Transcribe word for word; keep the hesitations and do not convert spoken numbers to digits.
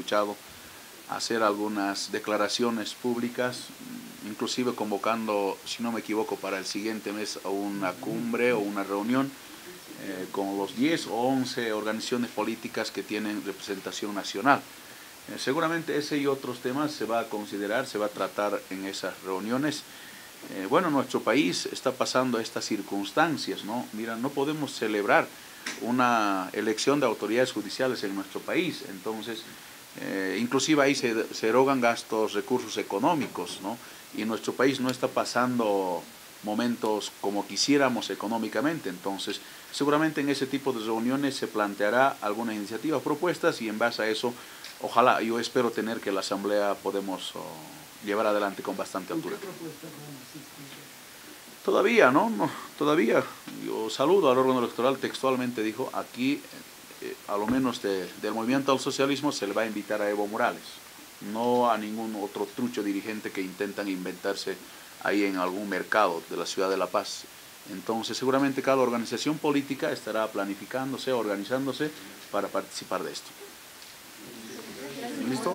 escuchado hacer algunas declaraciones públicas, inclusive convocando, si no me equivoco, para el siguiente mes a una cumbre o una reunión eh, con los diez o once organizaciones políticas que tienen representación nacional. Eh, seguramente ese y otros temas se va a considerar, se va a tratar en esas reuniones. Eh, bueno, nuestro país está pasando estas circunstancias, ¿no? Mira, no podemos celebrar una elección de autoridades judiciales en nuestro país, entonces, eh, inclusive ahí se, se erogan gastos, recursos económicos, ¿no? Y nuestro país no está pasando momentos como quisiéramos económicamente, entonces, seguramente en ese tipo de reuniones se planteará alguna iniciativa, propuestas, y en base a eso, ojalá, yo espero tener que la Asamblea podemos oh, llevar adelante con bastante altura. Todavía, ¿no? no todavía. Yo saludo al órgano electoral, textualmente dijo, aquí, eh, a lo menos de, del movimiento al socialismo, se le va a invitar a Evo Morales, no a ningún otro trucho dirigente que intentan inventarse ahí en algún mercado de la ciudad de La Paz. Entonces, seguramente cada organización política estará planificándose, organizándose para participar de esto. ¿Listo?